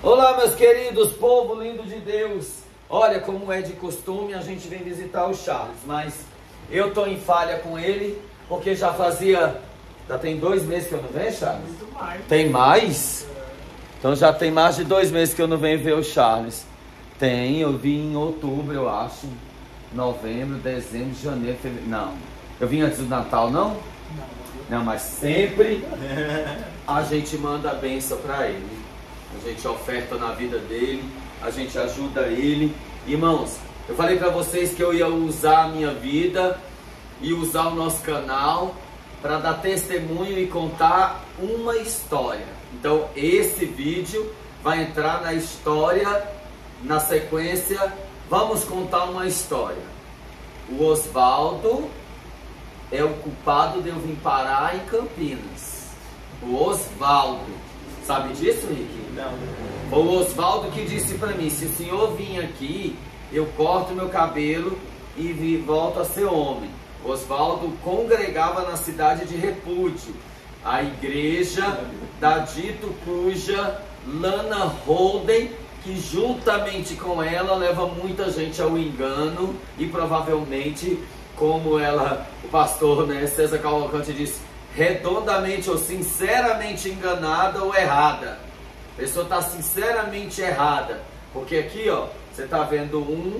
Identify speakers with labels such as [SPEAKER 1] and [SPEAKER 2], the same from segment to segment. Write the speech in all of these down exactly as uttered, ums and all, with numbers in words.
[SPEAKER 1] Olá, meus queridos, povo lindo de Deus. Olha, como é de costume, a gente vem visitar o Charles, mas eu tô em falha com ele, porque já fazia, já tem dois meses que eu não venho, Charles?
[SPEAKER 2] Muito mais.
[SPEAKER 1] Tem mais? Então já tem mais de dois meses que eu não venho ver o Charles. Tem, eu vim em outubro, eu acho, novembro, dezembro, janeiro, fevereiro, não. Eu vim antes do Natal, não?
[SPEAKER 2] Não.
[SPEAKER 1] Não, mas sempre a gente manda a bênção para ele. A gente oferta na vida dele, a gente ajuda ele. Irmãos, eu falei para vocês que eu ia usar a minha vida e usar o nosso canal para dar testemunho e contar uma história. Então esse vídeo vai entrar na história, na sequência, vamos contar uma história. O Osvaldo é o culpado de eu vir parar em Campinas. O Osvaldo. Sabe disso, Rick?
[SPEAKER 2] Não.
[SPEAKER 1] Foi o Osvaldo que disse para mim, se o senhor vir aqui, eu corto meu cabelo e vi, volto a ser homem. O Osvaldo congregava na cidade de Repúdio, a igreja da dito cuja Lana Holden, que juntamente com ela leva muita gente ao engano e provavelmente, como ela, o pastor, né, César Cavalcante disse, redondamente ou sinceramente enganada ou errada. A pessoa está sinceramente errada. Porque aqui, ó, você está vendo um,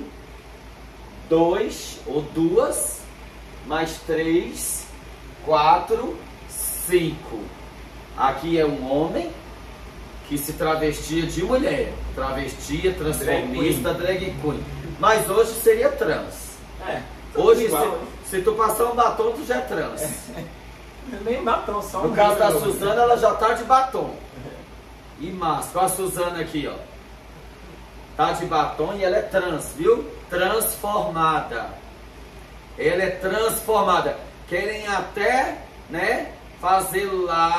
[SPEAKER 1] dois ou duas, mais três, quatro, cinco. Aqui é um homem que se travestia de mulher. Travestia, transformista, drag queen. Drag queen. Mas hoje seria trans.
[SPEAKER 2] É.
[SPEAKER 1] Hoje,
[SPEAKER 2] igual,
[SPEAKER 1] se, se tu passar um batom, tu já é trans. É.
[SPEAKER 2] Nem batom, só
[SPEAKER 1] No
[SPEAKER 2] um
[SPEAKER 1] caso da
[SPEAKER 2] novo.
[SPEAKER 1] Suzana, ela já tá de batom. E máscara. Olha a Suzana aqui, ó. Tá de batom e ela é trans, viu? Transformada. Ela é transformada. Querem até, né, fazer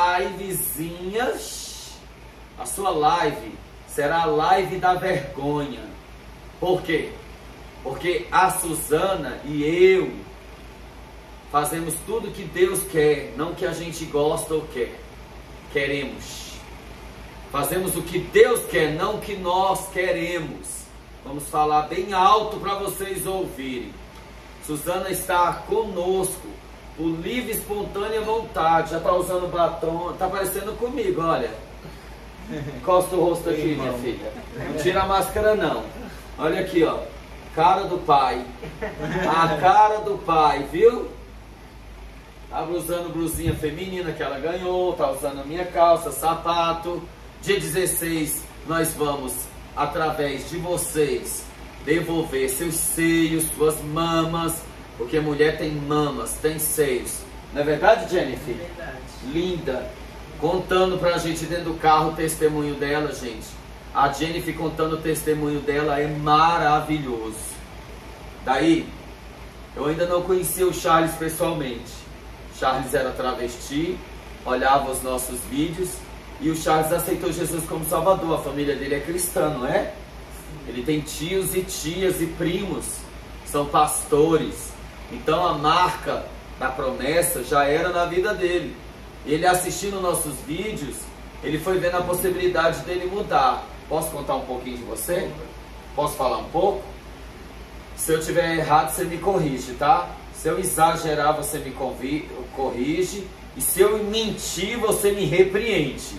[SPEAKER 1] livezinhas. A sua live será a live da vergonha. Por quê? Porque a Suzana e eu fazemos tudo que Deus quer, não que a gente gosta ou quer. Queremos. Fazemos o que Deus quer, não o que nós queremos. Vamos falar bem alto para vocês ouvirem. Suzana está conosco, por livre e espontânea vontade. Já está usando batom, está parecendo comigo, olha. Encosta o rosto aqui, minha filha. Não tira a máscara não. Olha aqui, ó. Cara do pai. A cara do pai, viu? Estava usando blusinha feminina que ela ganhou, tá usando a minha calça, sapato. Dia dezesseis nós vamos, através de vocês, devolver seus seios, suas mamas, porque mulher tem mamas, tem seios. Não é verdade, Jennifer?
[SPEAKER 2] É verdade.
[SPEAKER 1] Linda. Contando pra gente dentro do carro o testemunho dela, gente. A Jennifer contando o testemunho dela é maravilhoso. Daí, eu ainda não conhecia o Charles pessoalmente. Charles era travesti, olhava os nossos vídeos e o Charles aceitou Jesus como Salvador. A família dele é cristã, não é? Ele tem tios e tias e primos, são pastores. Então a marca da promessa já era na vida dele. Ele assistindo nossos vídeos, ele foi vendo a possibilidade dele mudar. Posso contar um pouquinho de você? Posso falar um pouco? Se eu tiver errado, você me corrige, tá? Se eu exagerar, você me corrige. E se eu mentir, você me repreende.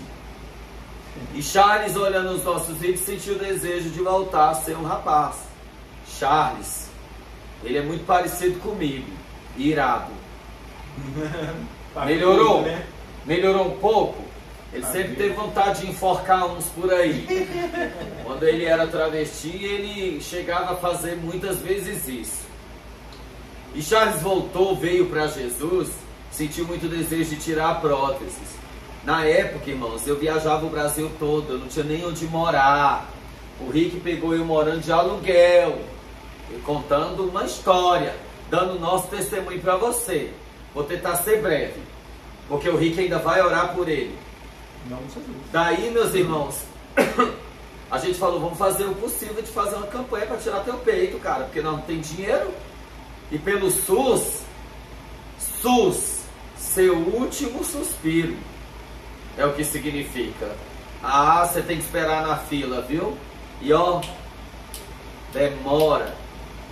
[SPEAKER 1] E Charles, olhando os nossos vídeos, sentiu o desejo de voltar a ser um rapaz. Charles, ele é muito parecido comigo. Irado. Melhorou? Melhorou um pouco? Ele sempre teve vontade de enforcar uns por aí. Quando ele era travesti, ele chegava a fazer muitas vezes isso. E Charles voltou, veio para Jesus, sentiu muito desejo de tirar próteses. Na época, irmãos, eu viajava o Brasil todo, eu não tinha nem onde morar. O Rick pegou eu morando de aluguel, e contando uma história, dando nosso testemunho para você. Vou tentar ser breve, porque o Rick ainda vai orar por ele.
[SPEAKER 2] Não, Jesus.
[SPEAKER 1] Daí, meus irmãos, a gente falou, vamos fazer o possível de fazer uma campanha para tirar teu peito, cara, porque nós não tem dinheiro. E pelo SUS, SUS, seu último suspiro, é o que significa. Ah, você tem que esperar na fila, viu? E ó, demora.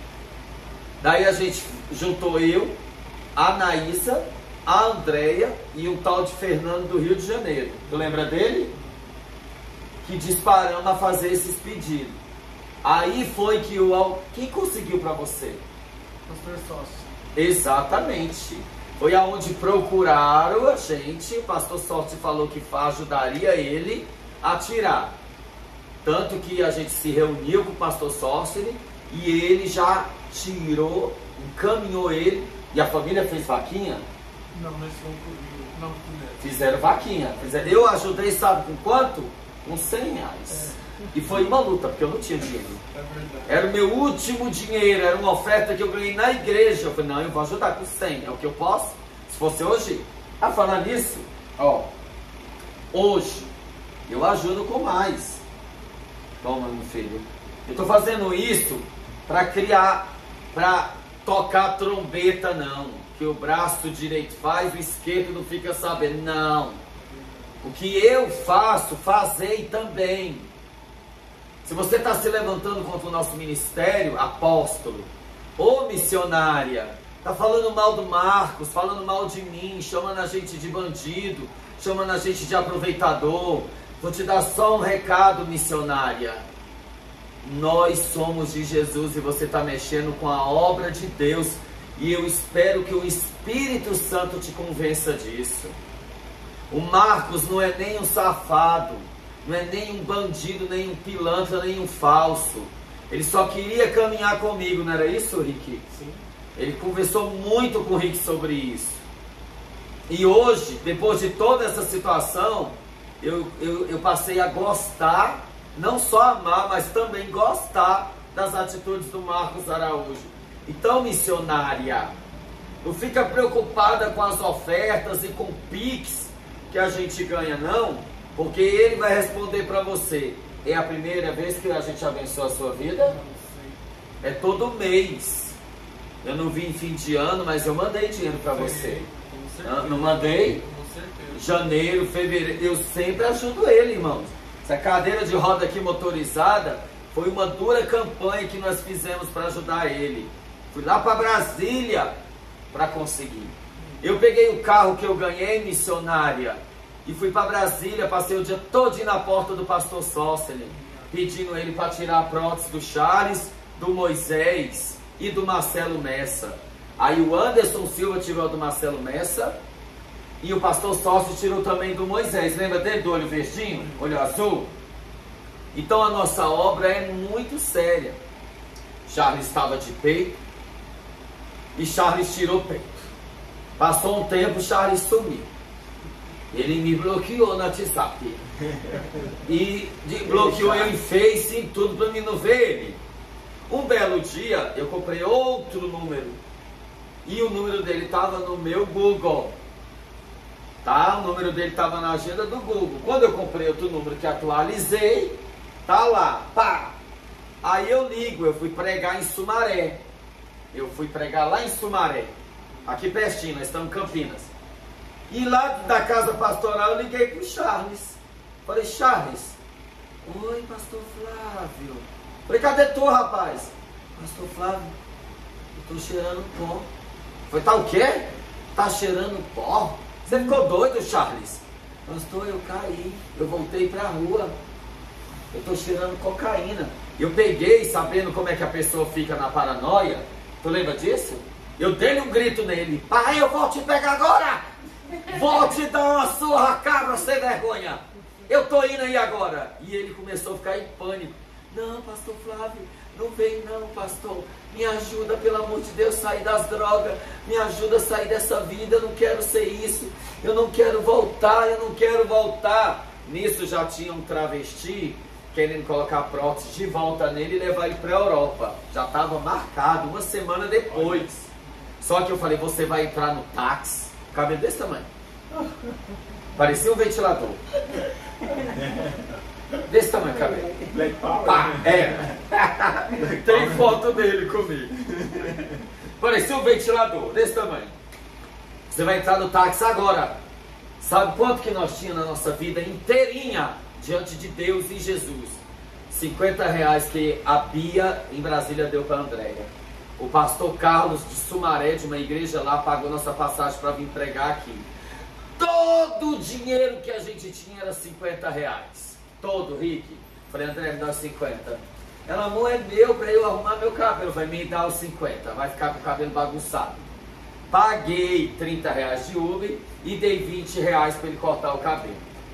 [SPEAKER 1] Daí a gente juntou eu, a Anaísa, a Andréia e um tal de Fernando do Rio de Janeiro. Tu lembra dele? Que disparamos a fazer esses pedidos. Aí foi que o... Quem conseguiu para você?
[SPEAKER 2] Pastor Sócio.
[SPEAKER 1] Exatamente. Foi aonde procuraram a gente. O pastor Sorte falou que ajudaria ele a tirar. Tanto que a gente se reuniu com o pastor Sorte e ele já tirou, encaminhou ele. E a família fez vaquinha?
[SPEAKER 2] Não, nós fomos por não fizeram.
[SPEAKER 1] Fizeram vaquinha. Fizeram. Eu ajudei, sabe com quanto? Com cem reais. É. E foi uma luta, porque eu não tinha dinheiro.
[SPEAKER 2] É verdade.
[SPEAKER 1] Era o meu último dinheiro, era uma oferta que eu ganhei na igreja. Eu falei, não, eu vou ajudar com cem, é o que eu posso. Se fosse hoje, a falar nisso, ó, hoje eu ajudo com mais. Toma, meu filho. Eu estou fazendo isso para criar, para tocar trombeta, não. Que o braço direito faz, o esquerdo não fica sabendo, não. O que eu faço, fazei também. Se você está se levantando contra o nosso ministério, apóstolo, ou missionária, está falando mal do Marcos, falando mal de mim, chamando a gente de bandido, chamando a gente de aproveitador, vou te dar só um recado, missionária. Nós somos de Jesus e você está mexendo com a obra de Deus. E eu espero que o Espírito Santo te convença disso. O Marcos não é nem um safado, não é nem um bandido, nem um pilantra, nem um falso. Ele só queria caminhar comigo, não era isso, Rick?
[SPEAKER 2] Sim.
[SPEAKER 1] Ele conversou muito com o Rick sobre isso. E hoje, depois de toda essa situação, eu, eu, eu passei a gostar, não só amar, mas também gostar das atitudes do Marcos Araújo. Então, missionária, não fica preocupada com as ofertas e com o Pix que a gente ganha, não, porque ele vai responder para você. É a primeira vez que a gente abençoa a sua vida? É todo mês. Eu não vi em fim de ano, mas eu mandei dinheiro para você. Não, não mandei? Janeiro, fevereiro, eu sempre ajudo ele, irmãos. Essa cadeira de roda aqui motorizada foi uma dura campanha que nós fizemos para ajudar ele. Fui lá para Brasília para conseguir. Eu peguei o carro que eu ganhei, missionária, e fui para Brasília, passei o dia todo na porta do pastor Sócene, pedindo ele para tirar a prótese do Charles, do Moisés e do Marcelo Messa. Aí o Anderson Silva tirou do Marcelo Messa e o pastor Sócio tirou também do Moisés. Lembra dele, do olho verdinho, olho azul? Então a nossa obra é muito séria. Charles estava de peito e Charles tirou peito. Passou um tempo, Charles sumiu. Ele me bloqueou no WhatsApp. E de, bloqueou eu em Face, em tudo, para mim não ver ele. Um belo dia, eu comprei outro número. E o número dele estava no meu Google. Tá? O número dele estava na agenda do Google. Quando eu comprei outro número que atualizei, tá lá. Pá! Aí eu ligo, eu fui pregar em Sumaré. Eu fui pregar lá em Sumaré. Aqui pertinho, nós estamos em Campinas. E lá da casa pastoral eu liguei pro Charles. Falei, Charles, oi, pastor Flávio. Falei, cadê tu, rapaz? Pastor Flávio, eu tô cheirando pó. Falei, tá o quê? Tá cheirando pó? Você ficou doido, Charles? Pastor, eu caí, eu voltei pra rua. Eu tô cheirando cocaína. Eu peguei, sabendo como é que a pessoa fica na paranoia. Tu lembra disso? Eu dei um grito nele. Pai, eu vou te pegar agora! Vou te dar uma surra, cabra sem vergonha! Eu tô indo aí agora! E ele começou a ficar em pânico. Não, pastor Flávio, não vem não, pastor. Me ajuda, pelo amor de Deus, sair das drogas. Me ajuda a sair dessa vida. Eu não quero ser isso. Eu não quero voltar, eu não quero voltar. Nisso já tinha um travesti querendo colocar a prótese de volta nele e levar ele para a Europa. Já estava marcado, uma semana depois. Só que eu falei, você vai entrar no táxi. Cabelo desse tamanho. Parecia um ventilador. Desse tamanho, cabelo.
[SPEAKER 2] Black Power.
[SPEAKER 1] Pá, é. Tem foto dele comigo. Parecia um ventilador, desse tamanho. Você vai entrar no táxi agora. Sabe quanto que nós tínhamos na nossa vida inteirinha diante de Deus e Jesus. cinquenta reais que a Bia em Brasília deu para a Andréia. O pastor Carlos de Sumaré, de uma igreja lá, pagou nossa passagem para vir pregar aqui. Todo o dinheiro que a gente tinha era cinquenta reais. Todo, Rick. Falei, André, me dá os cinquenta. Ela, amor, é meu para eu arrumar meu cabelo. Vai me dar os cinquenta. Vai ficar com o cabelo bagunçado. Paguei trinta reais de Uber e dei vinte reais para ele cortar o cabelo.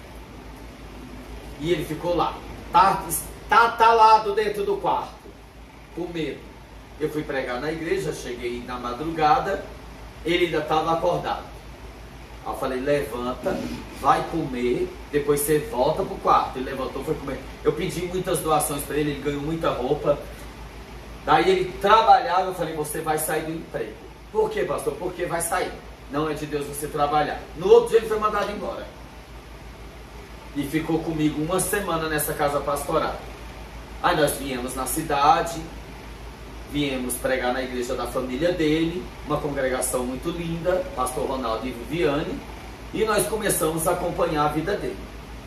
[SPEAKER 1] E ele ficou lá. Tá, tá talado dentro do quarto. Com medo. Eu fui pregar na igreja, cheguei na madrugada. Ele ainda estava acordado. Aí eu falei, levanta, vai comer, depois você volta pro quarto. Ele levantou, foi comer. Eu pedi muitas doações para ele, ele ganhou muita roupa. Daí ele trabalhava, eu falei, você vai sair do emprego. Por quê, pastor? Porque vai sair. Não é de Deus você trabalhar. No outro dia ele foi mandado embora. E ficou comigo uma semana nessa casa pastoral. Aí nós viemos na cidade, viemos pregar na igreja da família dele, uma congregação muito linda, pastor Ronaldo e Viviane, e nós começamos a acompanhar a vida dele.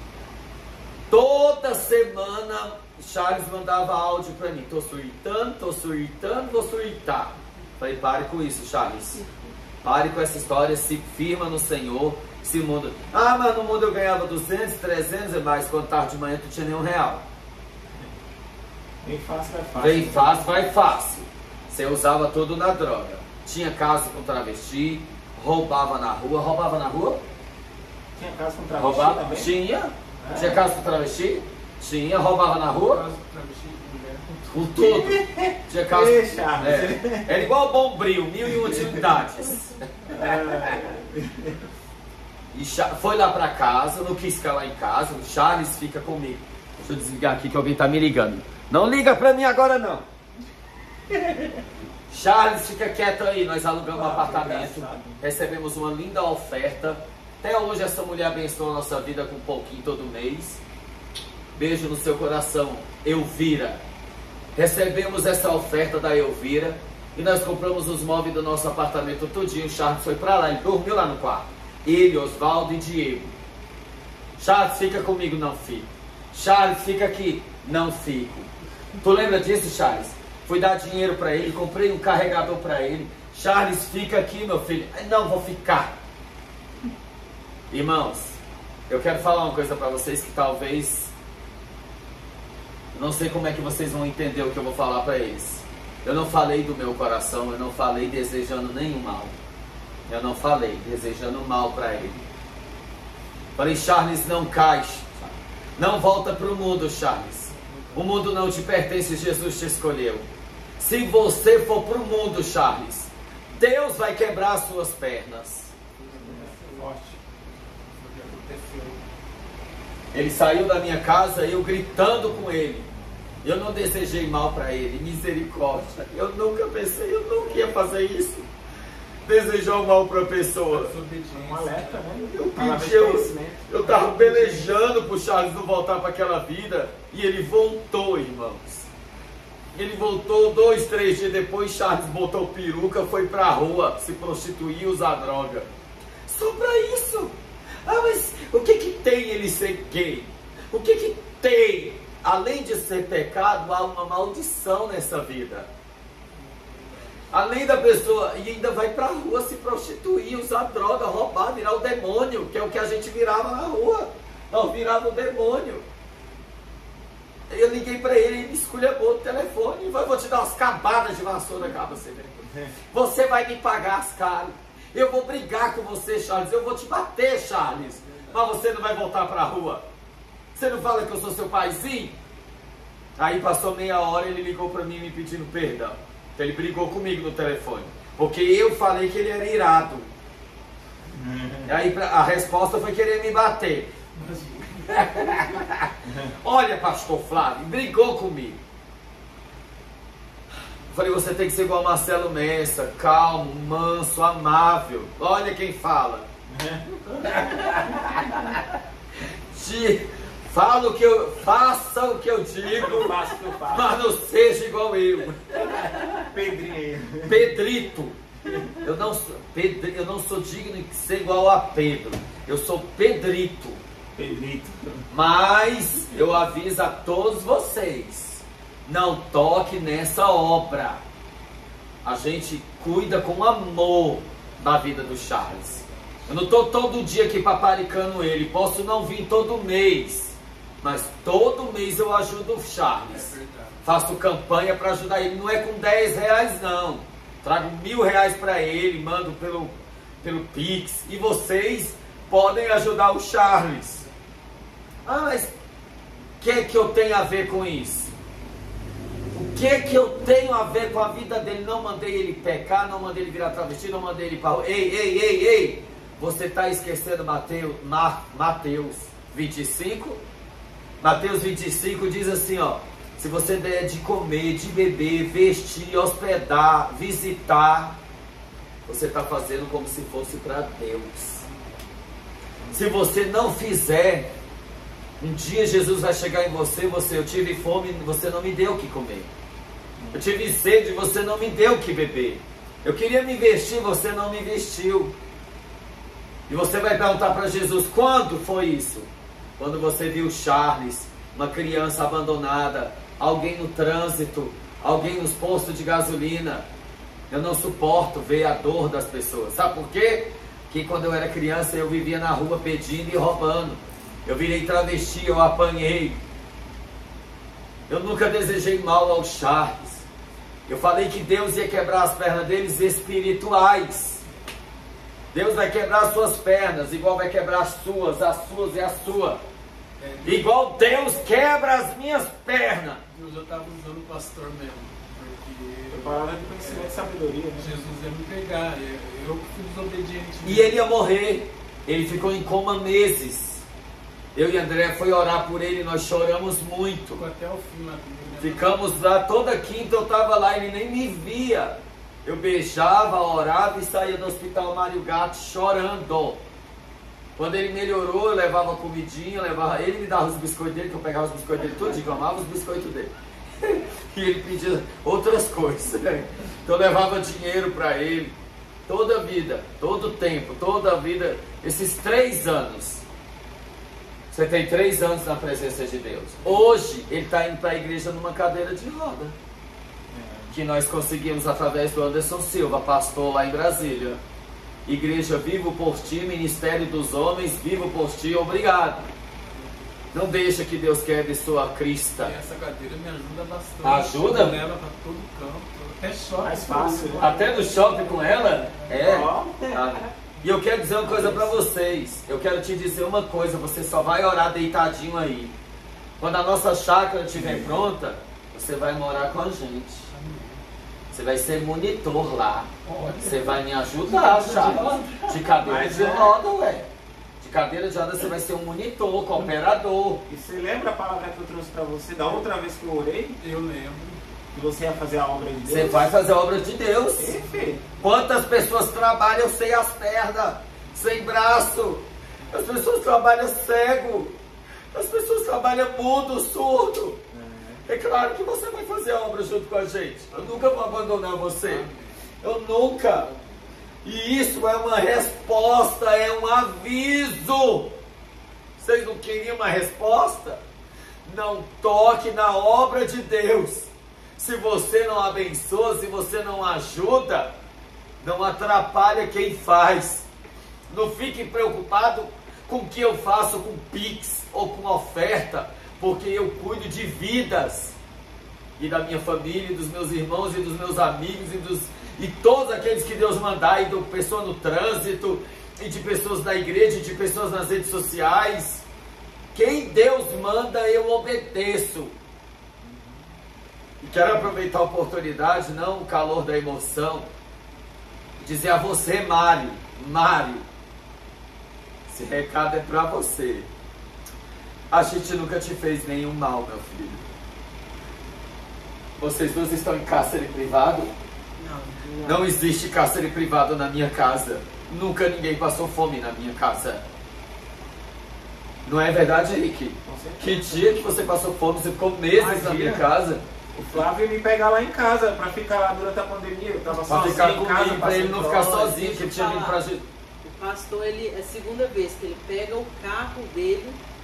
[SPEAKER 1] Toda semana, Charles mandava áudio para mim, tô surtando, tô surtando, vou surtar. Falei, pare com isso, Charles. Pare com essa história, se firma no Senhor, se muda. Ah, mas no mundo eu ganhava duzentos, trezentos e mais, quando tarde de manhã tu tinha nenhum real.
[SPEAKER 3] Vem fácil, vai fácil.
[SPEAKER 1] Vem fácil, vai fácil. Você usava tudo na droga. Tinha caso com travesti, roubava na rua. Roubava na rua?
[SPEAKER 3] Tinha caso com travesti
[SPEAKER 1] Roubava?
[SPEAKER 3] também?
[SPEAKER 1] Tinha.
[SPEAKER 3] É.
[SPEAKER 1] Tinha caso com travesti? Tinha. Roubava na rua?
[SPEAKER 2] Caso travesti de mulher.
[SPEAKER 1] Com tudo. Tinha caso.
[SPEAKER 3] Ei, Charles.
[SPEAKER 1] É. Era igual Bombril, mil e uma utilidades.
[SPEAKER 3] É.
[SPEAKER 1] E foi lá pra casa, não quis ficar lá em casa. O Charles fica comigo. Deixa eu desligar aqui que alguém tá me ligando. Não liga pra mim agora não. Charles, fica quieto aí. Nós alugamos um apartamento, recebemos uma linda oferta. Até hoje essa mulher abençoa a nossa vida com um pouquinho todo mês. Beijo no seu coração, Elvira. Recebemos essa oferta da Elvira e nós compramos os móveis do nosso apartamento tudinho. O Charles foi pra lá, ele dormiu lá no quarto. Ele, Oswaldo e Diego. Charles, fica comigo, não fico. Charles, fica aqui, não fico. Tu lembra disso, Charles? Fui dar dinheiro para ele, comprei um carregador para ele. Charles, fica aqui, meu filho. Não, vou ficar. Irmãos, eu quero falar uma coisa para vocês que talvez... Não sei como é que vocês vão entender o que eu vou falar para eles. Eu não falei do meu coração, eu não falei desejando nenhum mal. Eu não falei desejando mal para ele. Falei, Charles, não cai. Não volta para o mundo, Charles. O mundo não te pertence, Jesus te escolheu. Se você for para o mundo, Charles, Deus vai quebrar as suas pernas. Ele saiu da minha casa, eu gritando com ele. Eu não desejei mal para ele, misericórdia. Eu nunca pensei, eu nunca ia fazer isso. Desejar o mal para a pessoa.
[SPEAKER 3] Um alerta, né?
[SPEAKER 1] Eu pedi, eu, eu tava pelejando pro Charles não voltar para aquela vida. E ele voltou, irmãos. Ele voltou dois, três dias depois. Charles botou peruca, foi pra rua se prostituir, usar droga. Só pra isso. Ah, mas o que que tem ele ser gay? O que que tem? Além de ser pecado, há uma maldição nessa vida. Além da pessoa, e ainda vai pra rua se prostituir, usar droga, roubar, virar o demônio, que é o que a gente virava na rua. Nós virava o demônio. Eu liguei pra ele, ele me esculhambou no telefone, e vou te dar umas cabadas de vassoura, cara, você vê. Você vai me pagar as caras. Eu vou brigar com você, Charles, eu vou te bater, Charles. Mas você não vai voltar pra rua. Você não fala que eu sou seu paizinho? Aí passou meia hora, ele ligou pra mim me pedindo perdão. Ele brigou comigo no telefone, porque eu falei que ele era irado. E aí a resposta foi querer me bater. Olha, pastor Flávio, brigou comigo. Falei, você tem que ser igual Marcelo Messa, calmo, manso, amável. Olha quem fala. Te, fala o que eu, faça o que eu digo,
[SPEAKER 3] faço o que eu faço.
[SPEAKER 1] Mas não seja igual eu.
[SPEAKER 3] Pedrinho.
[SPEAKER 1] Pedrito. Eu não, sou, Pedro, eu não sou digno de ser igual a Pedro. Eu sou Pedrito.
[SPEAKER 3] Pedrito.
[SPEAKER 1] Mas eu aviso a todos vocês, não toque nessa obra. A gente cuida com amor da vida do Charles. Eu não estou todo dia aqui paparicando ele, posso não vir todo mês, mas todo mês eu ajudo o Charles.
[SPEAKER 2] É verdade.
[SPEAKER 1] Faço campanha para ajudar ele, não é com dez reais não. Trago mil reais para ele, mando pelo, pelo Pix. E vocês podem ajudar o Charles. Ah, mas o que que eu tenho a ver com isso? O que que eu tenho a ver com a vida dele? Não mandei ele pecar, não mandei ele virar travesti, não mandei ele para... Ei, ei, ei, ei! Você está esquecendo Mateus, Mateus vinte e cinco? Mateus vinte e cinco diz assim, ó. Se você der de comer, de beber, vestir, hospedar, visitar, você está fazendo como se fosse para Deus. Se você não fizer, um dia Jesus vai chegar em você, você, eu tive fome, você não me deu o que comer. Eu tive sede, você não me deu o que beber. Eu queria me vestir, você não me vestiu. E você vai perguntar para Jesus, quando foi isso? Quando você viu Charles, uma criança abandonada, alguém no trânsito, alguém nos postos de gasolina. Eu não suporto ver a dor das pessoas. Sabe por quê? Porque quando eu era criança eu vivia na rua pedindo e roubando. Eu virei travesti, eu apanhei. Eu nunca desejei mal ao Charles. Eu falei que Deus ia quebrar as pernas deles espirituais. Deus vai quebrar as suas pernas, igual vai quebrar as suas, as suas e a sua.
[SPEAKER 2] É,
[SPEAKER 1] Igual Deus quebra as minhas pernas.
[SPEAKER 2] Deus já estava usando o pastor mesmo.
[SPEAKER 3] É
[SPEAKER 2] Porque
[SPEAKER 3] palavra de conhecimento e sabedoria, né?
[SPEAKER 2] Jesus ia me pegar. Eu eu que fui desobediente.
[SPEAKER 1] E ele ia morrer. Ele ficou em coma meses. Eu e André foi orar por ele, nós choramos muito.
[SPEAKER 2] Ficou até o fim lá comigo, né?
[SPEAKER 1] Ficamos lá, toda quinta eu estava lá, ele nem me via. Eu beijava, orava e saía do hospital Mário Gato chorando. Quando ele melhorou, eu levava comidinha, levava, ele me dava os biscoitos dele, que eu pegava os biscoitos dele todos, eu amava os biscoitos dele. E ele pedia outras coisas. Então eu levava dinheiro para ele. Toda a vida, todo o tempo, toda a vida, esses três anos. Você tem três anos na presença de Deus. Hoje, ele está indo para a igreja numa cadeira de roda. Que nós conseguimos através do Anderson Silva, pastor lá em Brasília. Igreja Vivo por Ti, Ministério dos Homens, Vivo por Ti, obrigado. Não deixa que Deus quebre sua crista.
[SPEAKER 2] E essa cadeira me ajuda bastante.
[SPEAKER 1] Ajuda?
[SPEAKER 2] Eu levo para todo canto. Até shopping.
[SPEAKER 3] Mais fácil, né?
[SPEAKER 1] Até no shopping com ela? É.
[SPEAKER 3] Ó.
[SPEAKER 1] Ah, e eu quero dizer uma coisa para vocês. Eu quero te dizer uma coisa. Você só vai orar deitadinho aí. Quando a nossa chácara estiver pronta, você vai morar com a gente. Você vai ser monitor lá. Você vai me ajudar, Charles. De cadeira
[SPEAKER 3] Mas
[SPEAKER 1] de
[SPEAKER 3] é.
[SPEAKER 1] roda, ué. De cadeira de roda você vai ser um monitor, cooperador.
[SPEAKER 3] E você lembra a palavra que eu trouxe pra você da outra vez que eu orei?
[SPEAKER 2] Eu lembro.
[SPEAKER 3] Que você ia fazer a obra de Deus?
[SPEAKER 1] Você vai fazer a obra de Deus.
[SPEAKER 3] Perfeito.
[SPEAKER 1] Quantas pessoas trabalham sem as pernas, sem braço? As pessoas trabalham cego. As pessoas trabalham mudo, surdo. É claro que você vai fazer a obra junto com a gente. Eu nunca vou abandonar você. Eu nunca. E isso é uma resposta, é um aviso. Vocês não queriam uma resposta? Não toque na obra de Deus. Se você não abençoa, se você não ajuda, não atrapalha quem faz. Não fique preocupado com o que eu faço com Pix ou com oferta, porque eu cuido de vidas. E da minha família, e dos meus irmãos, e dos meus amigos, e, dos, e todos aqueles que Deus mandar, e de pessoas no trânsito, e de pessoas na igreja, e de pessoas nas redes sociais. Quem Deus manda, eu obedeço. E quero aproveitar a oportunidade, não o calor da emoção, dizer a você, Mário, Mário, esse recado é para você. A gente nunca te fez nenhum mal, meu filho. Vocês dois estão em cárcere privado?
[SPEAKER 4] Não,
[SPEAKER 1] Não existe cárcere privado na minha casa. Nunca ninguém passou fome na minha casa. Não é verdade, Rick? Que dia que você passou fome? Você ficou meses
[SPEAKER 3] Mas,
[SPEAKER 1] na minha
[SPEAKER 3] dia.
[SPEAKER 1] casa.
[SPEAKER 3] O Flávio ia me pegar lá em casa pra ficar lá durante a pandemia. Eu tava
[SPEAKER 1] Pra
[SPEAKER 3] sozinho
[SPEAKER 1] ficar
[SPEAKER 3] em casa,
[SPEAKER 1] comigo, pra ele não
[SPEAKER 3] passando
[SPEAKER 1] ficar
[SPEAKER 3] fome.
[SPEAKER 1] sozinho, que ele tinha vindo pra gente.
[SPEAKER 4] O pastor, ele, é a segunda vez que ele pega o carro dele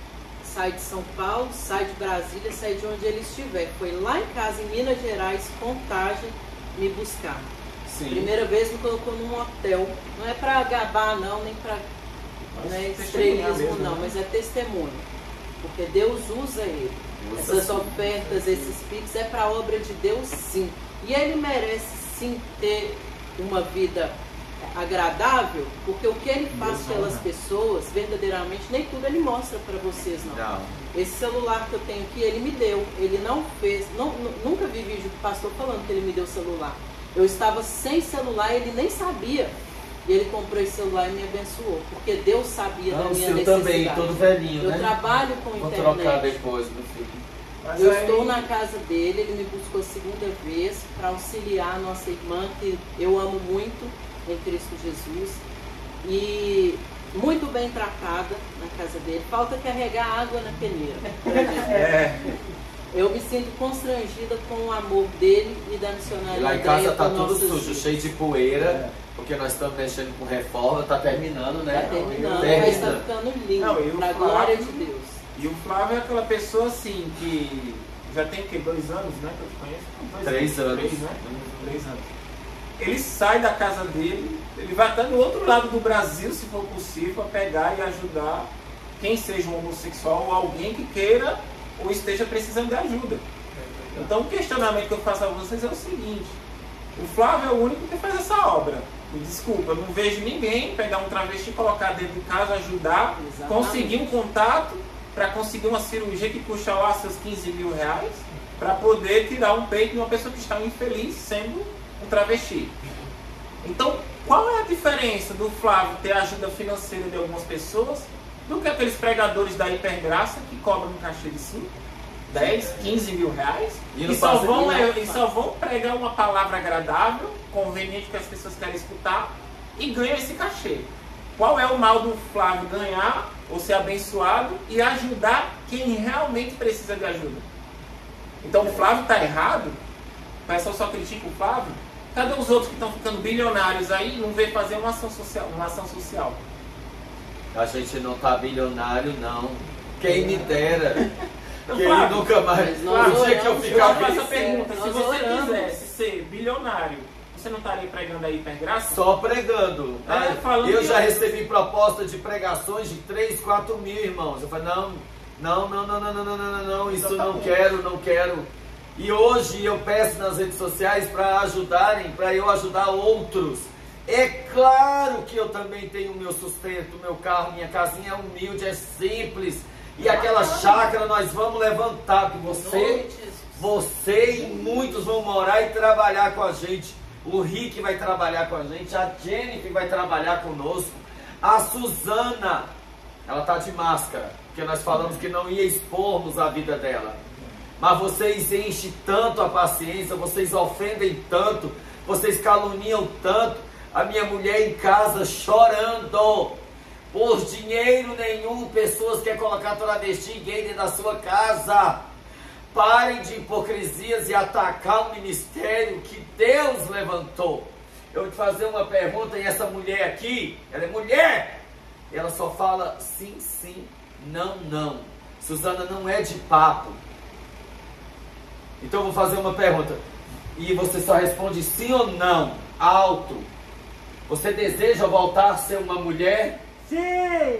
[SPEAKER 4] sai de São Paulo, sai de Brasília, sai de onde ele estiver. Foi lá em casa, em Minas Gerais, Contagem, me buscar.
[SPEAKER 1] Sim.
[SPEAKER 4] Primeira vez me colocou num hotel. Não é para gabar não, nem para né, estrelismo
[SPEAKER 3] mesmo,
[SPEAKER 4] não,
[SPEAKER 3] né?
[SPEAKER 4] mas é testemunho. Porque Deus usa ele.
[SPEAKER 1] Usa
[SPEAKER 4] Essas
[SPEAKER 1] sim.
[SPEAKER 4] ofertas, esses pix, é para a obra de Deus sim. E ele merece sim ter uma vida agradável, porque o que ele faz
[SPEAKER 3] Deus
[SPEAKER 4] pelas
[SPEAKER 3] honra.
[SPEAKER 4] pessoas, verdadeiramente, nem tudo ele mostra para vocês não.
[SPEAKER 1] Não.
[SPEAKER 4] Esse celular que eu tenho aqui, ele me deu. Ele não fez, não, nu- nunca vi vídeo do pastor falando que ele me deu celular. Eu estava sem celular, ele nem sabia. E ele comprou esse celular e me abençoou, porque Deus sabia
[SPEAKER 1] Não,
[SPEAKER 4] da
[SPEAKER 1] o
[SPEAKER 4] minha
[SPEAKER 1] seu
[SPEAKER 4] necessidade.
[SPEAKER 1] também, todo velhinho,
[SPEAKER 4] Eu
[SPEAKER 1] né?
[SPEAKER 4] trabalho com
[SPEAKER 1] Vou
[SPEAKER 4] internet.
[SPEAKER 1] trocar depois, meu filho.
[SPEAKER 3] Mas
[SPEAKER 4] Eu
[SPEAKER 3] aí-
[SPEAKER 4] estou na casa dele, ele me buscou a segunda vez para auxiliar a nossa irmã, que eu amo muito, em Cristo Jesus. E muito bem tratada na casa dele. Falta carregar água na peneira.
[SPEAKER 3] É,
[SPEAKER 4] Eu me sinto constrangida com o amor dele e da missionária
[SPEAKER 1] E lá em
[SPEAKER 4] Andréia
[SPEAKER 1] casa tá
[SPEAKER 4] com
[SPEAKER 1] tudo
[SPEAKER 4] nossos
[SPEAKER 1] sujo,
[SPEAKER 4] filhos.
[SPEAKER 1] cheio de poeira,
[SPEAKER 3] É.
[SPEAKER 1] porque nós estamos mexendo com reforma, tá terminando, né?
[SPEAKER 4] Tá terminando,
[SPEAKER 1] Termina.
[SPEAKER 4] mas está ficando lindo,
[SPEAKER 3] Não, e o
[SPEAKER 4] para a
[SPEAKER 3] Flávio-
[SPEAKER 4] glória de Deus.
[SPEAKER 3] e o Flávio é aquela pessoa assim que já tem o quê? Dois anos, né? Que eu te conheço? Dois
[SPEAKER 1] Três anos.
[SPEAKER 3] Três, né? Três anos. Ele sai da casa dele, ele vai estar no outro lado do Brasil, se for possível, para pegar e ajudar quem seja um homossexual ou alguém que queira ou esteja precisando de ajuda. Então o questionamento que eu faço a vocês é o seguinte: o Flávio é o único que faz essa obra. Me desculpa, eu não vejo ninguém pegar um travesti, colocar dentro de casa, ajudar,
[SPEAKER 4] Exatamente.
[SPEAKER 3] conseguir um contato para conseguir uma cirurgia que custa lá seus quinze mil reais, para poder tirar um peito de uma pessoa que está infeliz sendo um travesti. Então, qual é a diferença do Flávio ter a ajuda financeira de algumas pessoas do que aqueles pregadores da Hipergraça que cobram um cachê de cinco, dez, quinze mil reais
[SPEAKER 1] E
[SPEAKER 3] e,
[SPEAKER 1] não
[SPEAKER 3] só
[SPEAKER 1] fazem
[SPEAKER 3] vão,
[SPEAKER 4] nada.
[SPEAKER 3] e só vão pregar uma palavra agradável, conveniente que as pessoas querem escutar e ganham esse cachê. Qual é o mal do Flávio ganhar ou ser abençoado e ajudar quem realmente precisa de ajuda? Então o Flávio está errado? O pessoal só critica o Flávio? Cadê os outros que estão ficando bilionários aí e não vê fazer uma ação social? Uma ação social?
[SPEAKER 1] A gente não tá bilionário, não. Quem me dera.
[SPEAKER 3] Então,
[SPEAKER 1] Quem
[SPEAKER 3] Flávio,
[SPEAKER 1] nunca mais.
[SPEAKER 4] mas nós
[SPEAKER 1] O dia que eu
[SPEAKER 4] oramos,
[SPEAKER 1] ficar
[SPEAKER 3] Eu faço
[SPEAKER 1] bem,
[SPEAKER 3] essa pergunta: se
[SPEAKER 4] nós
[SPEAKER 3] você
[SPEAKER 4] oramos.
[SPEAKER 3] quisesse ser bilionário, você não estaria pregando a Hipergraça?
[SPEAKER 1] só pregando.
[SPEAKER 3] É,
[SPEAKER 1] Ah,
[SPEAKER 3] falando
[SPEAKER 1] eu
[SPEAKER 3] que-
[SPEAKER 1] já recebi proposta de pregações de três, quatro mil, irmãos. Eu falei, não, não, não, não, não, não, não, não, não, não, isso não
[SPEAKER 3] Exatamente.
[SPEAKER 1] quero, não quero. E hoje eu peço nas redes sociais para ajudarem, para eu ajudar outros. É claro que eu também tenho o meu sustento, meu carro, minha casinha é humilde, é simples. E aquela chácara nós vamos levantar, porque
[SPEAKER 4] Em nome
[SPEAKER 1] você,
[SPEAKER 4] de Jesus.
[SPEAKER 1] você e muitos vão morar e trabalhar com a gente. O Rick vai trabalhar com a gente, a Jennifer vai trabalhar conosco, a Suzana, ela está de máscara, porque nós falamos que não ia expormos a vida dela. Mas vocês enchem tanto a paciência, vocês ofendem tanto, vocês caluniam tanto. A minha mulher em casa chorando, por dinheiro nenhum, pessoas querem colocar travesti gay dentro da sua casa. Parem de hipocrisias e atacar o ministério que Deus levantou. Eu vou te fazer uma pergunta, e essa mulher aqui, ela é mulher, ela só fala sim, sim, não, não. Suzana não é de papo. Então eu vou fazer uma pergunta, e você só responde sim ou não, alto. Você deseja voltar a ser uma mulher?
[SPEAKER 4] Sim!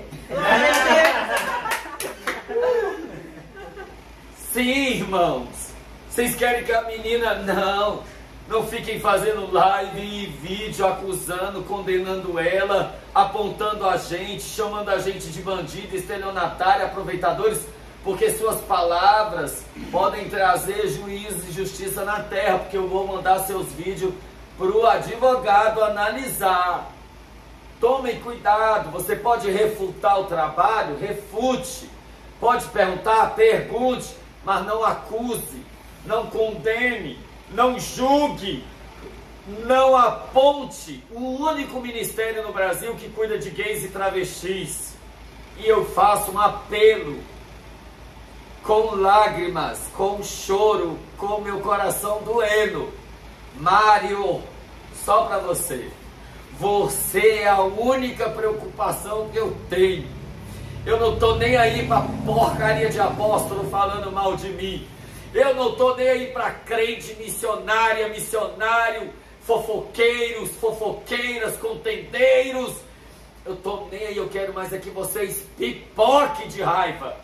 [SPEAKER 1] Sim, irmãos. Vocês querem que a menina... Não. Não fiquem fazendo live e vídeo acusando, condenando ela, apontando a gente, chamando a gente de bandido, estelionatário, aproveitadores, porque suas palavras podem trazer juízo e justiça na terra, porque eu vou mandar seus vídeos para o advogado analisar. Tomem cuidado, você pode refutar o trabalho, refute. Pode perguntar, pergunte, mas não acuse, não condene, não julgue, não aponte o único ministério no Brasil que cuida de gays e travestis. E eu faço um apelo, com lágrimas, com choro, com meu coração doendo. Mário, só para você. Você é a única preocupação que eu tenho. Eu não estou nem aí para porcaria de apóstolo falando mal de mim. Eu não estou nem aí para crente, missionária, missionário, fofoqueiros, fofoqueiras, contendeiros. Eu estou nem aí, eu quero mais é que vocês pipoquem de raiva.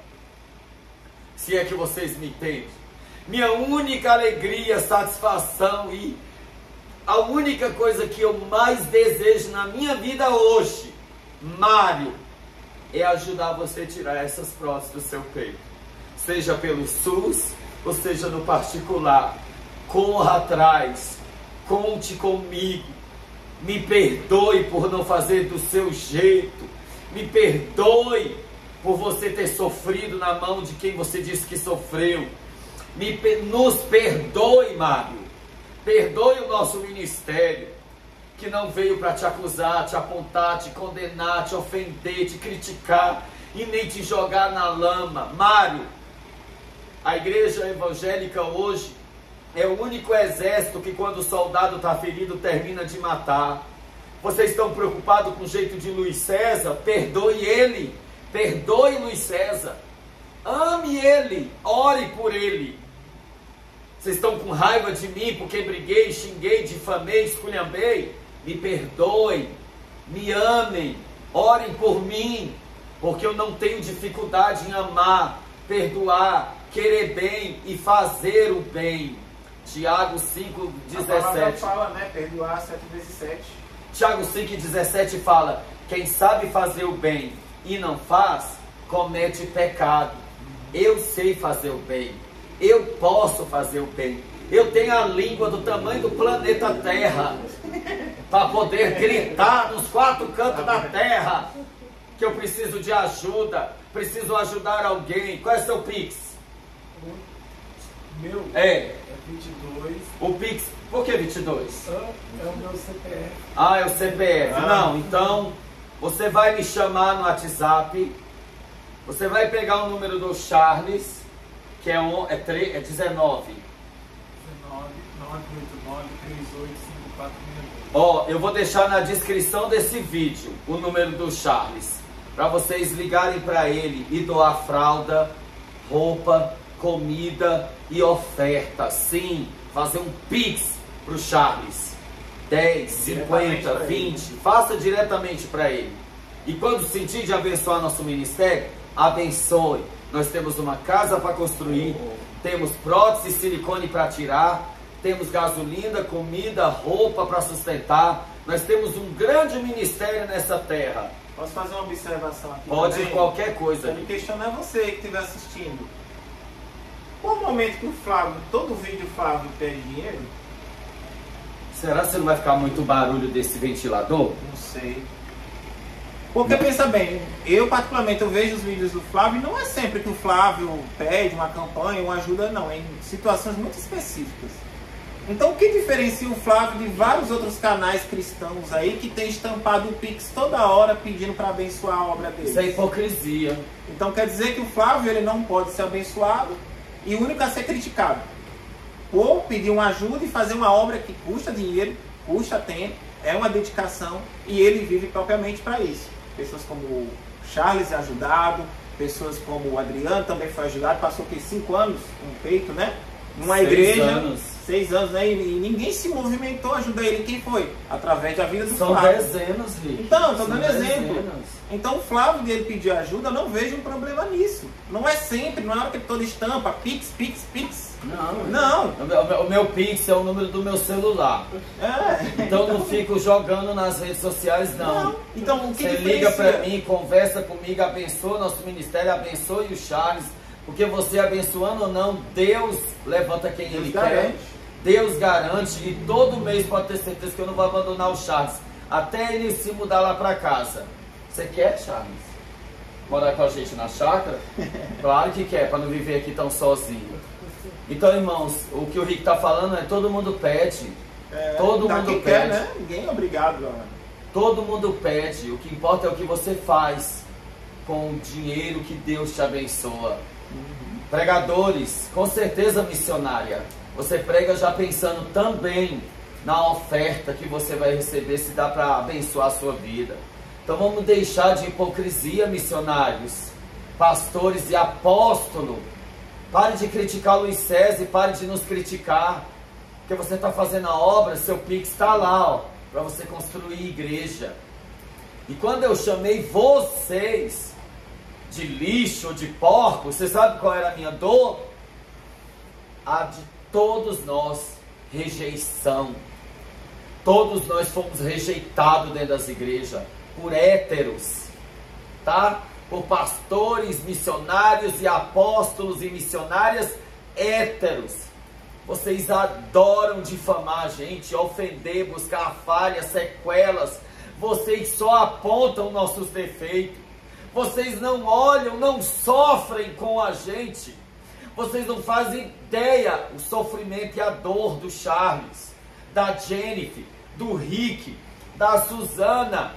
[SPEAKER 1] Se é que vocês me entendem. Minha única alegria, satisfação e a única coisa que eu mais desejo na minha vida hoje, Mário, é ajudar você a tirar essas próteses do seu peito. Seja pelo SUS, ou seja no particular. Corra atrás, conte comigo. Me perdoe por não fazer do seu jeito. Me perdoe por você ter sofrido na mão de quem você disse que sofreu. Me, nos perdoe, Mário. Perdoe o nosso ministério, que não veio para te acusar, te apontar, te condenar, te ofender, te criticar e nem te jogar na lama. Mário, a igreja evangélica hoje é o único exército que quando o soldado está ferido termina de matar. Vocês estão preocupados com o jeito de Luiz César? Perdoe ele, perdoe Luiz César, ame ele, ore por ele. Vocês estão com raiva de mim porque briguei, xinguei, difamei, esculhambei? Me perdoem, me amem, orem por mim, porque eu não tenho dificuldade em amar, perdoar, querer bem e fazer o bem. Tiago cinco, dezessete.
[SPEAKER 3] A palavra fala, né? Perdoar sete vezes sete.
[SPEAKER 1] Tiago cinco, dezessete fala: quem sabe fazer o bem e não faz, comete pecado. Eu sei fazer o bem. Eu posso fazer o bem. Eu tenho a língua do tamanho do planeta Terra para poder gritar nos quatro cantos da terra que eu preciso de ajuda, preciso ajudar alguém. Qual é seu Pix?
[SPEAKER 2] Meu
[SPEAKER 1] É,
[SPEAKER 2] é vinte e dois.
[SPEAKER 1] o Pix, por que vinte e dois?
[SPEAKER 2] É o meu C P F.
[SPEAKER 1] Ah, é o C P F.
[SPEAKER 3] Ah.
[SPEAKER 1] Não, então você vai me chamar no WhatsApp. Você vai pegar o número do Charles, que é, um, é, tre, é dezenove.
[SPEAKER 2] dezenove, nove oito nove, três oito cinco quatro seis dois.
[SPEAKER 1] Ó, eu vou deixar na descrição desse vídeo o número do Charles, para vocês ligarem para ele e doar fralda, roupa, comida e oferta. Sim, fazer um Pix pro Charles. dez, cinquenta, vinte, faça diretamente para ele. E quando sentir de abençoar nosso ministério, abençoe. Nós temos uma casa para construir, temos prótese e silicone para tirar, temos gasolina, comida, roupa para sustentar. Nós temos um grande ministério nessa terra.
[SPEAKER 3] Posso fazer uma observação aqui?
[SPEAKER 1] Pode
[SPEAKER 3] também?
[SPEAKER 1] qualquer coisa.
[SPEAKER 3] Eu me questionar você que estiver assistindo. Qual o momento que o Flávio, todo vídeo o Flávio pede dinheiro?
[SPEAKER 1] Será que não vai ficar muito barulho desse ventilador?
[SPEAKER 3] Não sei. Porque pensa bem, eu particularmente eu vejo os vídeos do Flávio e não é sempre que o Flávio pede uma campanha, uma ajuda, não, é em situações muito específicas. Então o que diferencia o Flávio de vários outros canais cristãos aí que tem estampado o Pix toda hora pedindo para abençoar a obra deles?
[SPEAKER 1] Isso é hipocrisia.
[SPEAKER 3] Então quer dizer que o Flávio ele não pode ser abençoado e o único a ser criticado por pedir uma ajuda e fazer uma obra que custa dinheiro, custa tempo, é uma dedicação e ele vive propriamente para isso. Pessoas como o Charles é ajudado, pessoas como o Adriano também foi ajudado, passou aqui cinco anos no peito, né? Numa
[SPEAKER 1] Seis
[SPEAKER 3] igreja,
[SPEAKER 1] anos.
[SPEAKER 3] seis anos, né? E ninguém se movimentou a ajudar ele. Quem foi? Através da vida do
[SPEAKER 1] São
[SPEAKER 3] Flávio.
[SPEAKER 1] dezenas, Rick.
[SPEAKER 3] Então, estou
[SPEAKER 1] São
[SPEAKER 3] dando exemplo.
[SPEAKER 1] dezenas.
[SPEAKER 3] Então o Flávio dele pedir ajuda, eu não vejo um problema nisso. Não é sempre, não é hora que toda estampa, Pix, Pix, Pix.
[SPEAKER 1] Não.
[SPEAKER 3] Não.
[SPEAKER 1] O meu, o meu- o meu Pix é o número do meu celular.
[SPEAKER 3] É.
[SPEAKER 1] Então eu não fico jogando nas redes sociais, não.
[SPEAKER 3] Não. Então o que
[SPEAKER 1] Você
[SPEAKER 3] diferencia?
[SPEAKER 1] liga pra mim, conversa comigo, abençoa nosso ministério, abençoe o Charles. Porque você abençoando ou não, Deus levanta quem
[SPEAKER 3] Deus
[SPEAKER 1] Ele
[SPEAKER 3] garante.
[SPEAKER 1] quer. Deus garante e todo mês pode ter certeza que eu não vou abandonar o Charles. Até ele se mudar lá pra casa. Você quer, Charles? Morar com a gente na chácara? Claro que quer, para não viver aqui tão sozinho. Então, irmãos, o que o Rick está falando é todo mundo pede.
[SPEAKER 3] É,
[SPEAKER 1] Todo
[SPEAKER 3] dá
[SPEAKER 1] mundo
[SPEAKER 3] quem quer,
[SPEAKER 1] pede.
[SPEAKER 3] né? Ninguém é obrigado. Ó.
[SPEAKER 1] Todo mundo pede. O que importa é o que você faz com o dinheiro que Deus te abençoa. Pregadores, com certeza missionária. Você prega já pensando também na oferta que você vai receber, se dá para abençoar a sua vida. Então vamos deixar de hipocrisia, missionários, pastores e apóstolos. Pare de criticar o Luiz César e pare de nos criticar. Porque você está fazendo a obra, seu Pix está lá, ó, para você construir igreja. E quando eu chamei vocês de lixo ou de porco, você sabe qual era a minha dor? A de todos nós, rejeição. Todos nós fomos rejeitados dentro das igrejas por héteros, tá? Por pastores, missionários e apóstolos e missionárias héteros. Vocês adoram difamar a gente, ofender, buscar falhas, sequelas. Vocês só apontam nossos defeitos. Vocês não olham, não sofrem com a gente. Vocês não fazem ideia o sofrimento e a dor do Charles, da Jennifer, do Rick, da Suzana.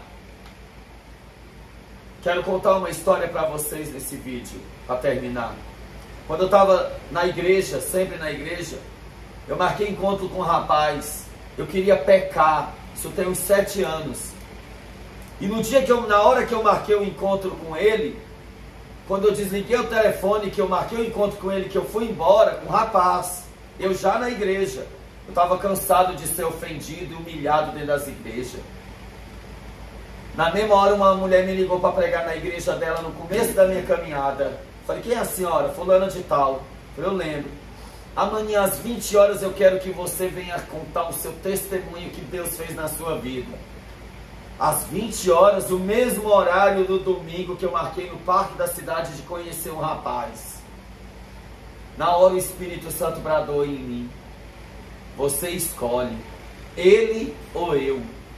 [SPEAKER 1] Quero contar uma história para vocês nesse vídeo, para terminar. Quando eu estava na igreja, sempre na igreja, eu marquei encontro com um rapaz. Eu queria pecar, isso tem uns sete anos. E no dia que eu, na hora que eu marquei o encontro com ele, quando eu desliguei o telefone, que eu marquei o encontro com ele, que eu fui embora com o rapaz, eu já na igreja, eu estava cansado de ser ofendido e humilhado dentro das igrejas. Na mesma hora uma mulher me ligou para pregar na igreja dela no começo da minha caminhada. Falei, quem é a senhora? Fulana de tal. Falei, eu lembro. Amanhã às vinte horas eu quero que você venha contar o seu testemunho que Deus fez na sua vida. Às vinte horas, o mesmo horário do domingo que eu marquei no parque da cidade de conhecer um rapaz. Na hora o Espírito Santo bradou em mim. Você escolhe, ele ou eu.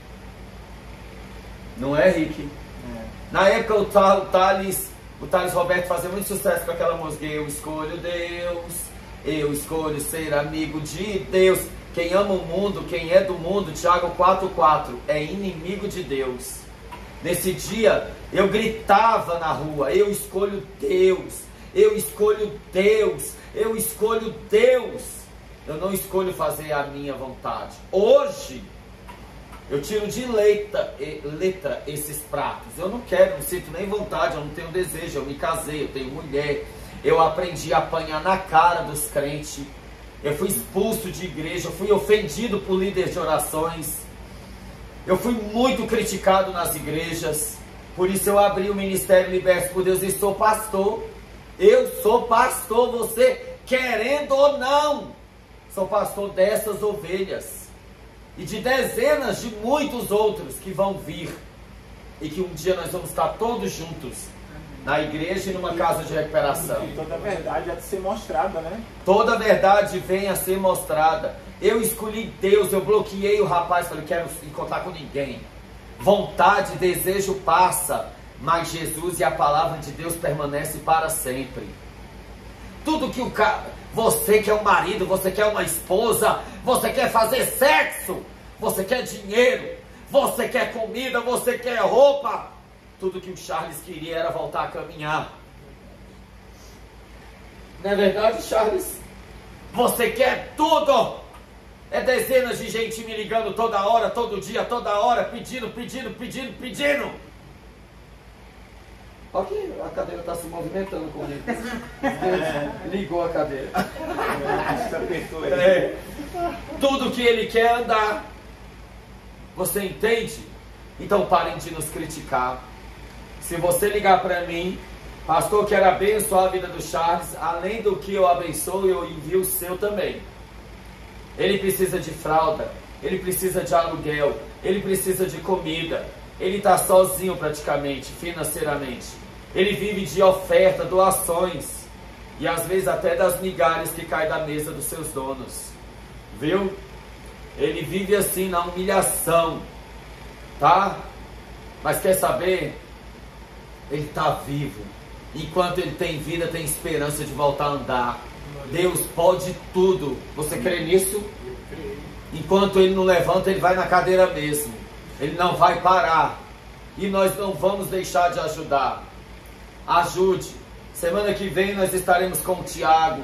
[SPEAKER 1] Não é, Rick? É. Na época o, o Thales, o Thales Roberto fazia muito sucesso com aquela música. Eu escolho Deus, eu escolho ser amigo de Deus. Quem ama o mundo, quem é do mundo, Tiago quatro, quatro, é inimigo de Deus. Nesse dia, eu gritava na rua, eu escolho Deus, eu escolho Deus, eu escolho Deus. Eu não escolho fazer a minha vontade. Hoje, eu tiro de letra, letra esses pratos. Eu não quero, não sinto nem vontade, eu não tenho desejo, eu me casei, eu tenho mulher. Eu aprendi a apanhar na cara dos crentes. Eu fui expulso de igreja, eu fui ofendido por líderes de orações. Eu fui muito criticado nas igrejas. Por isso eu abri o Ministério Libertos por Deus e sou pastor. Eu sou pastor, você querendo ou não. Sou pastor dessas ovelhas. E de dezenas de muitos outros que vão vir. E que um dia nós vamos estar todos juntos. Na igreja e numa casa de recuperação.
[SPEAKER 3] E toda a verdade há de ser mostrada, né?
[SPEAKER 1] Toda a verdade vem a ser mostrada. Eu escolhi Deus, eu bloqueei o rapaz, falei, quero encontrar com ninguém. Vontade, desejo passa, mas Jesus e a palavra de Deus permanece para sempre. Tudo que o cara, você quer um marido, você quer uma esposa, você quer fazer sexo, você quer dinheiro, você quer comida, você quer roupa. Tudo que o Charles queria era voltar a caminhar. Não é verdade, Charles? Você quer tudo. É dezenas de gente me ligando toda hora, todo dia, toda hora, pedindo, pedindo, pedindo, pedindo. Olha que a cadeira está se movimentando comigo. É. Ligou a cadeira. É. Tudo que ele quer andar. Você entende? Então parem de nos criticar. Se você ligar para mim, pastor, quero abençoar a vida do Charles, além do que eu abençoo, eu envio o seu também. Ele precisa de fralda, ele precisa de aluguel, ele precisa de comida, ele está sozinho praticamente, financeiramente. Ele vive de oferta, doações, e às vezes até das migalhas que caem da mesa dos seus donos. Viu? Ele vive assim na humilhação, tá? Mas quer saber? Ele está vivo. Enquanto ele tem vida, tem esperança de voltar a andar. Deus pode tudo. Você crê nisso? Enquanto ele não levanta, ele vai na cadeira mesmo. Ele não vai parar. E nós não vamos deixar de ajudar. Ajude. Semana que vem nós estaremos com o Tiago,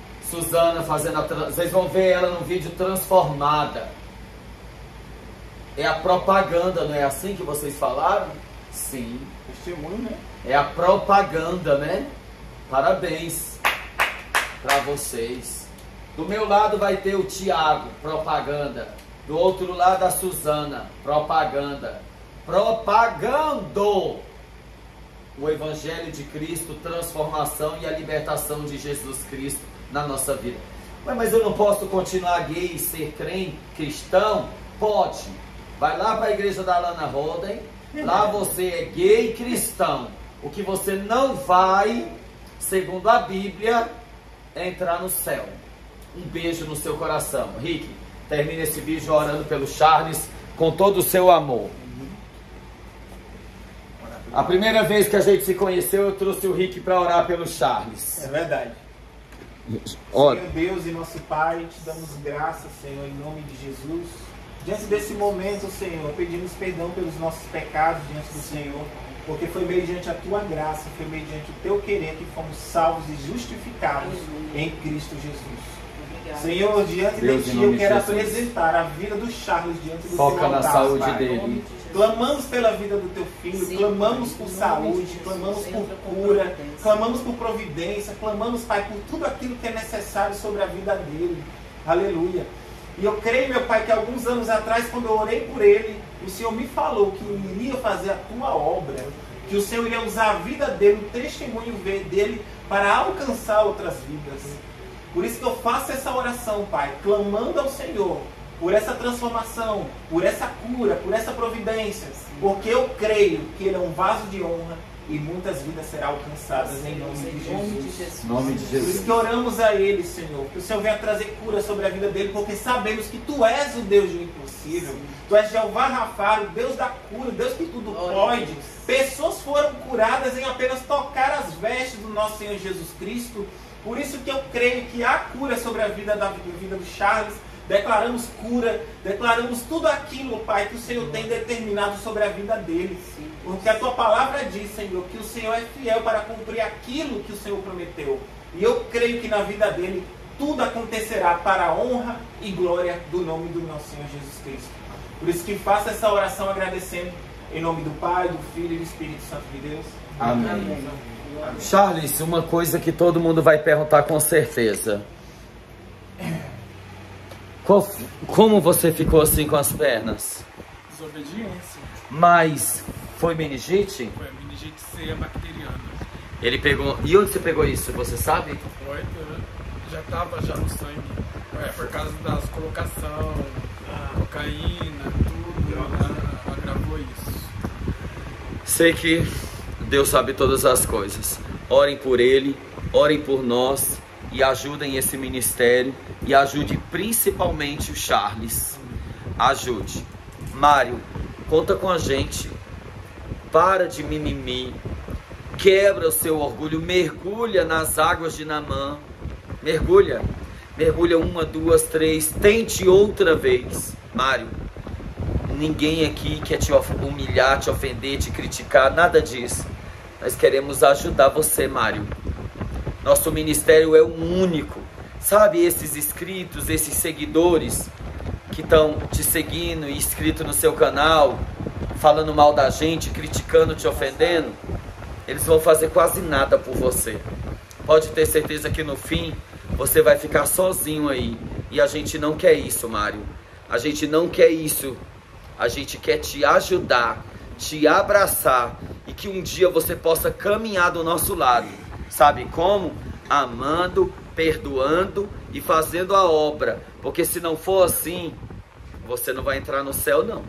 [SPEAKER 1] Suzana fazendo a... Vocês vão ver ela no vídeo transformada. é a propaganda, não é assim que vocês falaram? Sim.
[SPEAKER 3] Testemunho, né?
[SPEAKER 1] É a propaganda, né? Parabéns para vocês. Do meu lado vai ter o Tiago, propaganda. Do outro lado a Suzana, propaganda. Propagando o Evangelho de Cristo, transformação e a libertação de Jesus Cristo na nossa vida. Mas, mas eu não posso continuar gay e ser crente, cristão? Pode. Vai lá para a igreja da Alana Roden. Lá você é gay e cristão. O que você não vai, segundo a Bíblia, é entrar no céu. Um beijo no seu coração. Rick, termina esse vídeo orando pelo Charles com todo o seu amor. A primeira vez que a gente se conheceu, eu trouxe o Rick para orar pelo Charles.
[SPEAKER 3] É verdade.
[SPEAKER 1] Ora.
[SPEAKER 3] Senhor Deus e nosso Pai, te damos graças, Senhor, em nome de Jesus. Diante desse momento, Senhor, pedimos perdão pelos nossos pecados diante do Senhor, porque foi mediante a Tua graça, foi mediante o Teu querer que fomos salvos e justificados em Cristo Jesus. Senhor, diante
[SPEAKER 1] Deus,
[SPEAKER 3] de Ti, eu quero apresentar a vida do Charles diante do
[SPEAKER 1] Foca
[SPEAKER 3] Senhor.
[SPEAKER 1] na
[SPEAKER 3] altar,
[SPEAKER 1] saúde
[SPEAKER 3] Pai.
[SPEAKER 1] dele.
[SPEAKER 3] Clamamos pela vida do Teu filho,
[SPEAKER 4] Sim,
[SPEAKER 3] clamamos por
[SPEAKER 4] em nome
[SPEAKER 3] saúde,
[SPEAKER 4] de Jesus,
[SPEAKER 3] clamamos por
[SPEAKER 4] entra com
[SPEAKER 3] cura,
[SPEAKER 4] providência.
[SPEAKER 3] clamamos por providência, clamamos, Pai, por tudo aquilo que é necessário sobre a vida dele. Aleluia. E eu creio, meu Pai, que alguns anos atrás, quando eu orei por ele, o Senhor me falou que iria fazer a Tua obra, que o Senhor iria usar a vida dele, o testemunho dele, para alcançar outras vidas. Por isso que eu faço essa oração, Pai, clamando ao Senhor por essa transformação, por essa cura, por essa providência, porque eu creio que ele é um vaso de honra e muitas vidas serão alcançadas em nome de Jesus.
[SPEAKER 1] Em nome de
[SPEAKER 3] Por isso
[SPEAKER 1] Jesus.
[SPEAKER 3] que oramos a Ele, Senhor, que o Senhor venha trazer cura sobre a vida dele, porque sabemos que Tu és o Deus do impossível. Tu és Jeová Rafa, o Deus da cura, o Deus que tudo
[SPEAKER 4] Glória
[SPEAKER 3] pode.
[SPEAKER 4] a Deus.
[SPEAKER 3] Pessoas foram curadas em apenas tocar as vestes do nosso Senhor Jesus Cristo. Por isso que eu creio que há cura sobre a vida da vida do Charles. Declaramos cura, declaramos tudo aquilo, Pai, que o Senhor tem determinado sobre a vida dele. Porque a Tua palavra diz, Senhor, que o Senhor é fiel para cumprir aquilo que o Senhor prometeu. E eu creio que na vida dele tudo acontecerá para a honra e glória do nome do nosso Senhor Jesus Cristo. Por isso que faça essa oração agradecendo em nome do Pai, do Filho e do Espírito Santo de Deus.
[SPEAKER 1] Amém.
[SPEAKER 3] Amém.
[SPEAKER 1] Charles, uma coisa que todo mundo vai perguntar com certeza. Qual- como você ficou assim com as pernas?
[SPEAKER 2] Desobediência.
[SPEAKER 1] Mas foi meningite?
[SPEAKER 2] Foi a meningite C bacteriana.
[SPEAKER 1] Ele pegou. E onde você pegou isso? Você sabe?
[SPEAKER 2] Foi, né? Já estava já no sangue. É, por causa das colocação, cocaína, tudo, ela agravou isso.
[SPEAKER 1] Sei que Deus sabe todas as coisas. Orem por ele, orem por nós e ajudem esse ministério e ajude principalmente o Charles. Ajude. Mário, conta com a gente. Para de mimimi. Quebra o seu orgulho, mergulha nas águas de Naamã. Mergulha. Mergulha uma, duas, três. Tente outra vez. Mário, ninguém aqui quer te humilhar, te ofender, te criticar, nada disso. Nós queremos ajudar você, Mário. Nosso ministério é um único. Sabe esses inscritos, esses seguidores que estão te seguindo e inscritos no seu canal, falando mal da gente, criticando, te ofendendo? Eles vão fazer quase nada por você. Pode ter certeza que no fim você vai ficar sozinho aí. E a gente não quer isso, Mário. A gente não quer isso. A gente quer te ajudar, te abraçar e que um dia você possa caminhar do nosso lado. Sabe como? Amando, perdoando e fazendo a obra. Porque se não for assim, você não vai entrar no céu, não.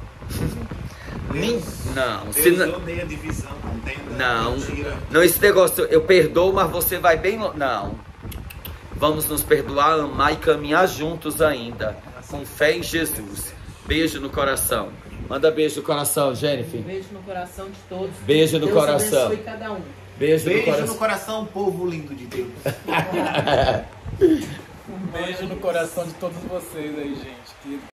[SPEAKER 1] Nem, não. Se
[SPEAKER 3] Deus
[SPEAKER 1] não,
[SPEAKER 3] odeia divisão, contenda,
[SPEAKER 1] não,
[SPEAKER 3] mentira.
[SPEAKER 1] não, esse negócio, eu perdoo, mas você vai bem longe. Não. Vamos nos perdoar, amar e caminhar juntos ainda. Com fé em Jesus. Beijo no coração. Manda beijo no coração, Jennifer.
[SPEAKER 4] Beijo no coração de todos.
[SPEAKER 1] Beijo no
[SPEAKER 4] Deus
[SPEAKER 1] coração.
[SPEAKER 4] abençoe cada um.
[SPEAKER 1] Beijo,
[SPEAKER 3] Beijo
[SPEAKER 1] no coração.
[SPEAKER 3] no coração, povo lindo de Deus.
[SPEAKER 2] Um beijo no coração de todos vocês aí, gente. Que